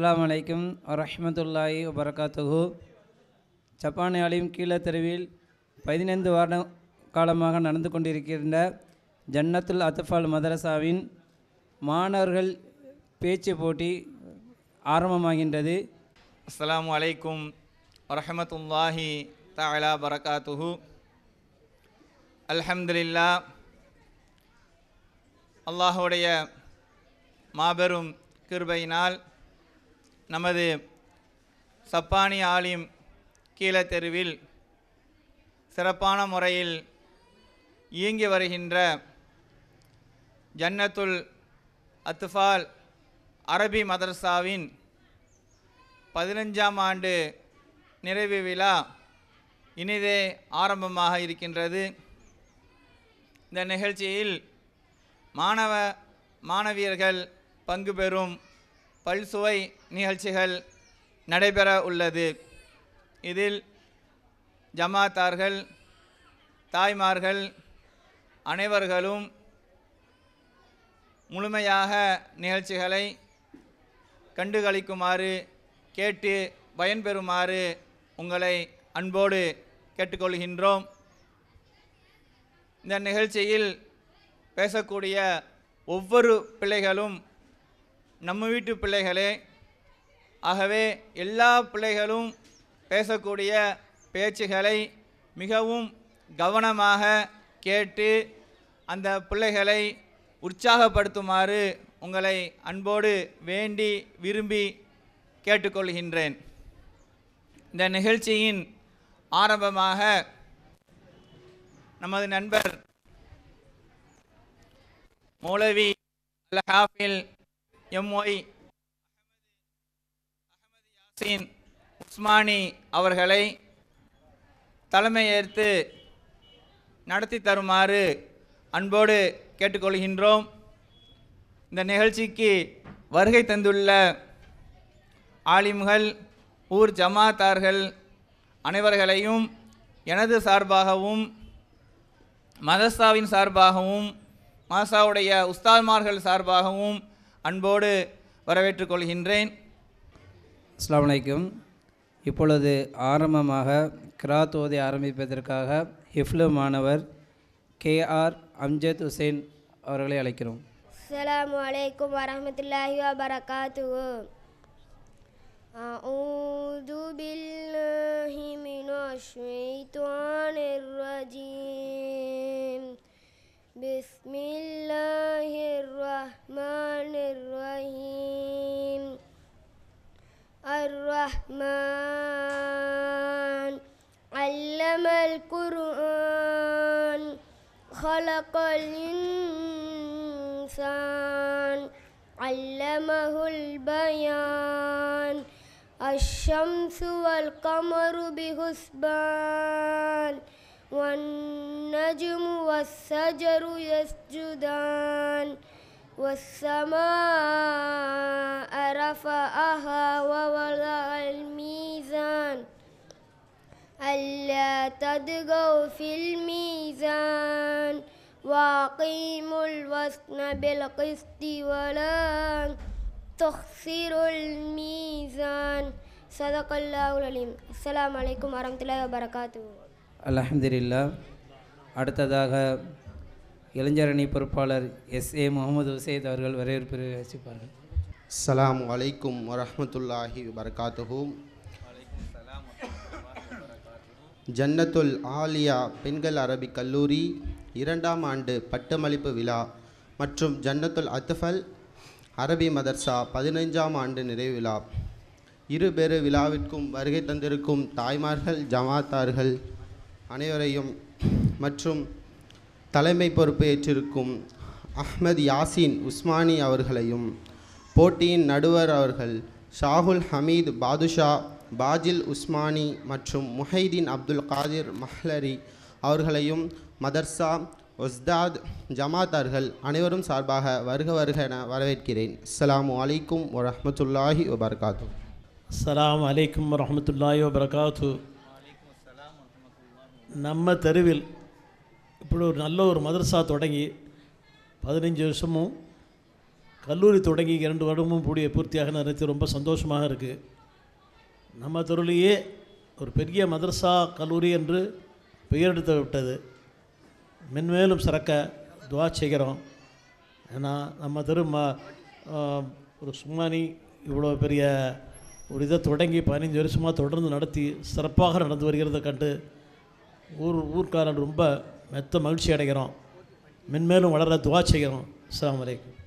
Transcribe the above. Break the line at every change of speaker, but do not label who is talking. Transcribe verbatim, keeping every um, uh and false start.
அஸ்ஸலாமு அலைக்கும் வரஹ்மத்துல்லாஹி வபரகாத்துஹு. ஜப்பான் ஆலிம் கீழ தெருவில் பதினைந்து வருட காலமாக நடந்து கொண்டிருக்கின்ற ஜன்னத்துல் அத்ஃபால் மதரசாவின் மாணவர்கள் பேச்சு போட்டி ஆரம்பமாகின்றது.
அஸ்ஸலாமு அலைக்கும் வரஹ்மத்துல்லாஹி தஆலா பரகாத்துஹு. அல்ஹம்துலில்லாஹ், அல்லாஹுடைய மாபெரும் கிருபையினால் நமது சப்பானி ஆலிம் கீழ தெருவில் சிறப்பான முறையில் இயங்கி வருகின்ற ஜன்னத்துல் அத்ஃபால் அரபி மதரசாவின் பதினஞ்சாம் ஆண்டு நிறைவு விழா இனிதே ஆரம்பமாக இருக்கின்றது. இந்த நிகழ்ச்சியில் மாணவ மாணவியர்கள் பங்கு பெறும் பல்சுவை நிகழ்ச்சிகள் நடைபெற உள்ளது. இதில் ஜமாத்தார்கள், தாய்மார்கள் அனைவர்களும் முழுமையாக நிகழ்ச்சிகளை கண்டுகளிக்குமாறு, கேட்டு பயன்பெறுமாறு உங்களை அன்போடு கேட்டுக்கொள்கின்றோம். இந்த நிகழ்ச்சியில் பேசக்கூடிய ஒவ்வொரு பிள்ளைகளும் நம்ம வீட்டு பிள்ளைகளே. ஆகவே எல்லா பிள்ளைகளும் பேசக்கூடிய பேச்சுகளை மிகவும் கவனமாக கேட்டு அந்த பிள்ளைகளை உற்சாகப்படுத்துமாறு உங்களை அன்போடு வேண்டி விரும்பி கேட்டுக்கொள்கின்றேன். இந்த நிகழ்ச்சியின் ஆரம்பமாக நமது நண்பர் மௌலவி அல் ஹாஃபில் எம்ஒய் அஹமது யாசின் உஸ்மானி அவர்களை தலைமையேற்று நடத்தி தருமாறு அன்போடு கேட்டுக்கொள்கின்றோம். இந்த நிகழ்ச்சிக்கு வருகை தந்துள்ள ஆலிம்கள், ஊர் ஜமாத்தார்கள் அனைவர்களையும் எனது சார்பாகவும் மதரசாவின் சார்பாகவும் மதரசாவுடைய உஸ்தாத்மார்கள் சார்பாகவும் அன்போடு வரவேற்றுக் கொள்கின்றேன்.
அஸ்ஸலாமு அலைக்கும். இப்பொழுது ஆரம்பமாக கிராத் ஓதி ஆரம்பிப்பதற்காக ஹிஃப்லு மாணவர் கே ஆர் அம்ஜத் ஹுசைன் அவர்களை அழைக்கிறோம்.
அஸ்ஸலாமு அலைக்கும் வரஹ்மத்துல்லாஹி வபரகாத்துஹு. அஊது பில்லாஹி மினஷ் ஷைத்தானிர் ரஜீம். பிஸ்மில்லாஹிர் ரஹ்மானிர் ரஹீம். அர்-ரஹ்மான் அல்லமல் குர்ஆன் خلقல் இன்சான் அல்லமஹுல் பயான். அஷ்-ஷம்ஸு வல் கமரு பிஹுஸ்பான் வன்-நஜ்மு வஸ்-ஷஜரு யஸ்ஜுதான் வஸ்-ஸமாஅ ரஃபஅஹா வவதஅல் மீசான் அல்லா தத்கௌ ஃபில் மீசான் வஅகீமுல் வஸ்ன பில் கிஸ்தி வலா துக்ஸிருல் மீசான். ஸதகல்லாஹுல் அலீம். அஸ்ஸலாமு அலைக்கும் வரஹ்மத்துல்லாஹி வபரகாத்துஹு.
அல்ஹம்துலில்லாஹ். அடுத்ததாக இளைஞரணி பொறுப்பாளர் எஸ் ஏ முகமது உசைத் அவர்கள் வரவேற்பு வசிப்பார்கள்.
அஸ்ஸலாமு அலைக்கும் வரஹ்மத்துல்லாஹி வபரகாத்துஹு. ஜன்னத்துல் ஆலியா பெண்கள் அரபிக் கல்லூரி இரண்டாம் ஆண்டு பட்டமளிப்பு விழா மற்றும் ஜன்னத்துல் அத்ஃபால் அரபி மதர்சா பதினைஞ்சாம் ஆண்டு நிறைவு விழா இருபெரு விழாவிற்கும் வருகை தந்திருக்கும் தாய்மார்கள், ஜமாத்தார்கள் அனைவரையும் மற்றும் தலைமை பொறுப்பு ஏற்றிருக்கும் அஹ்மத் யாசின் உஸ்மானி அவர்களையும், போட்டியின் நடுவர் அவர்கள் ஷாகுல் ஹமீத் பாதுஷா, பாஜில் உஸ்மானி மற்றும் முஹைதீன் அப்துல் காதிர் மஹ்லரி அவர்களையும் மதர்சா, ஒஸ்தாத், ஜமாத்தார்கள் அனைவரும் சார்பாக வருக வருக என வரவேற்கிறேன். அஸ்ஸலாமு அலைக்கும் வரஹ்மத்துல்லாஹி வபரகாத்துஹு.
அஸ்ஸலாமு அலைக்கும் வரஹ்மத்துல்லாஹி வபரகாத்துஹு. நம்ம தெருவில் இப்படி ஒரு நல்ல ஒரு மதரசா தொடங்கி பதினஞ்சு வருஷமும் கல்லூரி தொடங்கி இரண்டு வருடமும் கூடிய பூர்த்தியாக நினைத்து ரொம்ப சந்தோஷமாக இருக்குது. நம்ம தெருவிலேயே ஒரு பெரிய மதரசா கல்லூரி என்று பெயரெடுத்து விட்டது. மென்மேலும் சிறக்க துவா செய்கிறோம். ஏன்னா நம்ம தெரு ம ஒரு சும்மானி இவ்வளோ பெரிய ஒரு இதை தொடங்கி பதினஞ்சு வருஷமாக தொடர்ந்து நடத்தி சிறப்பாக நடந்து வருகிறத கண்டு ஊர் ஊர்க்காரன் ரொம்ப மெத்த மகிழ்ச்சி அடைகிறோம். மென்மேலும் வளர துவா செய்கிறோம். அஸ்ஸலாமு அலைக்கும்.